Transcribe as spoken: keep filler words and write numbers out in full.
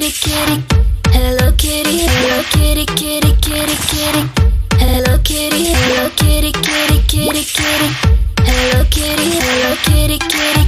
kitty, kitty. Hello kitty, hello kitty, kitty, kitty, kitty. Hello kitty, hello kitty, kitty, kitty, kitty. Hello kitty, hello kitty, kitty.